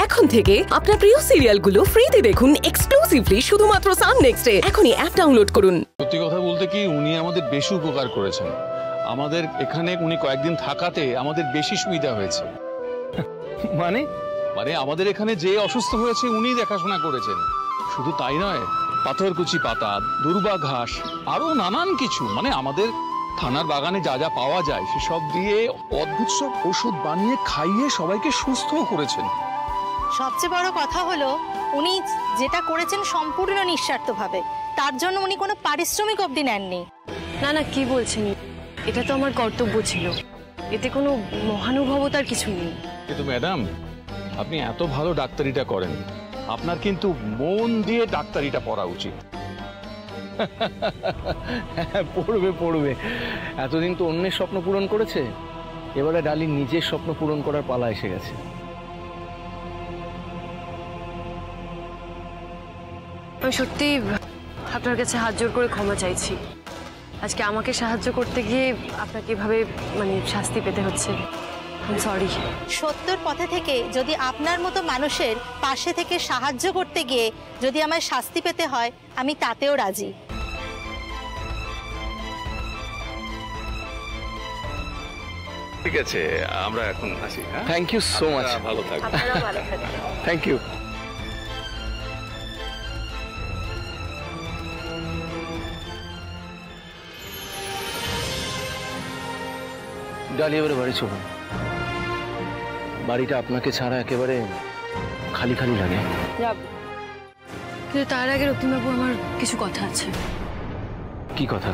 এখন থেকে আপনার প্রিয় সিরিয়ালগুলো ফ্রিতে দেখুন এক্সক্লুসিভলি শুধুমাত্র সান নেক্সটে। এখনই অ্যাপ ডাউনলোড করুন। সত্যি কথা বলতে কি, উনি আমাদের বেশি উপকার করেছেন। আমাদের এখানে উনি কয়েকদিন থাকাতে আমাদের বেশি সুবিধা হয়েছে। মানে আমাদের এখানে যে অসুস্থ হয়েছে উনি দেখাশোনা করেছেন। শুধু তাই নয়, পাথরকুচি পাতা, দুর্বা ঘাস, আরো নানান কিছু, আমাদের থানার বাগানে যা যা পাওয়া যায় সেসব দিয়ে অদ্ভুত সব ওষুধ বানিয়ে খাইয়ে সবাইকে সুস্থ করেছেন। সবচেয়ে বড় কথা হলো উনি যেটা করেছেন সম্পূর্ণ নিঃস্বার্থভাবে, তার জন্য উনি কোনো পারিশ্রমিক অবধি নেননি। না না, কি বলছেন? এটা তো আমার কর্তব্য ছিল, এতে কোনো মহানুভবতার কিছু নেই। কিন্তু ম্যাডাম, আপনি এত ভালো ডাক্তারিটা করেন, আপনার কিন্তু মন দিয়ে ডাক্তারিটা পড়া উচিত। পড়বে। এতদিন তো অন্যের স্বপ্ন পূরণ করেছে, এবারে ডালির নিজের স্বপ্ন পূরণ করার পালা এসে গেছে। আমি সত্যি আপনার কাছে হাত জোর করে ক্ষমা চাইছি। আজকে আমাকে সাহায্য করতে গিয়ে আপনাকে এভাবে শাস্তি পেতে হচ্ছে। সরি। সত্যর পথে থেকে যদি আপনার মতো মানুষের পাশে থেকে সাহায্য করতে গিয়ে যদি আমায় শাস্তি পেতে হয়, আমি তাতেও রাজি। ঠিক আছে, আমরা এখন আসি। Thank you so much. ভালো থাকবেন। Thank you. ডালি, এবারে বাড়ি চলুন। বাড়িটা আপনাকে ছাড়া একেবারে খালি খালি লাগে। কিন্তু তার আগে রক্তিমবাবু, আমার কিছু কথা আছে। কি কথা?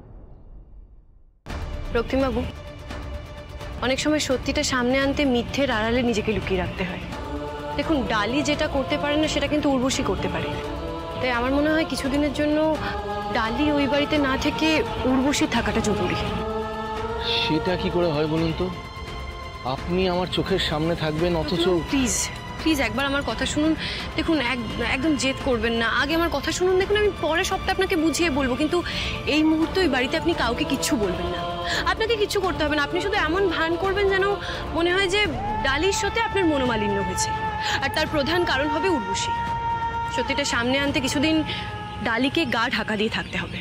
রক্তিমবাবু, অনেক সময় সত্যিটা সামনে আনতে মিথ্যের আড়ালে নিজেকে লুকিয়ে রাখতে হয়। দেখুন, ডালি যেটা করতে পারে না সেটা কিন্তু উর্বশী করতে পারে। তাই আমার মনে হয় কিছুদিনের জন্য ডালি ওই বাড়িতে না থেকে উর্বশী থাকাটা জরুরি। সেটা কি করে হয় বলুন তো? আপনি আমার চোখের সামনে থাকবেন, অথচ... প্লিজ প্লিজ একবার আমার কথা শুনুন। দেখুন, একদম জেদ করবেন না, আগে আমার কথা শুনুন। দেখুন, আমি পরে সবটা আপনাকে বুঝিয়ে বলবো, কিন্তু এই মুহূর্তে ওই বাড়িতে আপনি কাউকে কিচ্ছু বলবেন না। আপনাকে কিচ্ছু করতে হবে না। আপনি শুধু এমন ভান করবেন যেন মনে হয় যে ডালির সাথে আপনার মনোমালিন্য হয়েছে, আর তার প্রধান কারণ হবে উর্বশী। সত্যিটা সামনে আনতে কিছুদিন ডালিকে গা ঢাকা দিয়ে থাকতে হবে।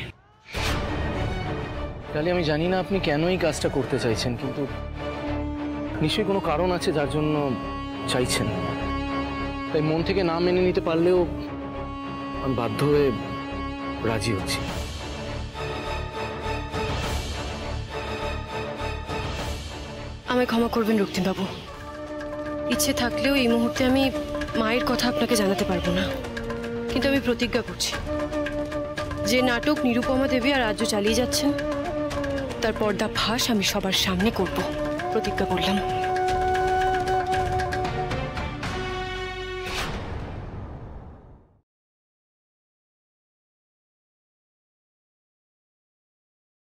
ডালি, আমি জানি না আপনি কেন এই কাজটা করতে চাইছেন, কিন্তু নিশ্চয়ই কোনো কারণ আছে যার জন্য চাইছেন। তাই মন থেকে না মেনে নিতে পারলেও আমি বাধ্য হয়ে রাজি হচ্ছি। আমায় ক্ষমা করবেন রক্তিমবাবু। ইচ্ছে থাকলেও এই মুহূর্তে আমি মায়ের কথা আপনাকে জানাতে পারবো না, কিন্তু আমি প্রতিজ্ঞা করছি যে নাটক নিরুপমা দেবী আর রাজ্য চালিয়ে যাচ্ছেন তার পর্দা ফাঁস আমি সবার সামনে করব। প্রতিজ্ঞা করলাম।